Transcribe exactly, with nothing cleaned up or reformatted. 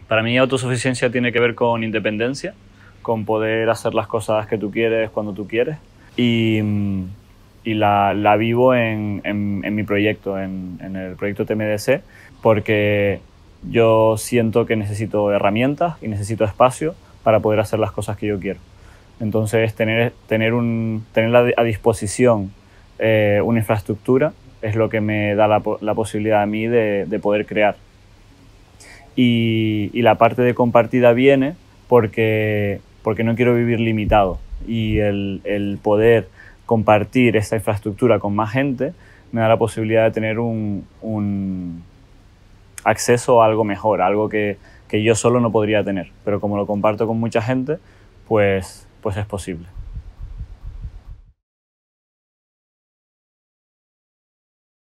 Para mí autosuficiencia tiene que ver con independencia, con poder hacer las cosas que tú quieres cuando tú quieres y, y la, la vivo en, en, en mi proyecto, en, en el proyecto T M D C, porque yo siento que necesito herramientas y necesito espacio para poder hacer las cosas que yo quiero. Entonces, tener, tener, un, tener a disposición eh, una infraestructura es lo que me da la, la posibilidad a mí de, de poder crear. Y, y la parte de compartida viene porque, porque no quiero vivir limitado. Y el, el poder compartir esta infraestructura con más gente me da la posibilidad de tener un, un acceso a algo mejor, algo que, que yo solo no podría tener. Pero como lo comparto con mucha gente, pues, pues es posible.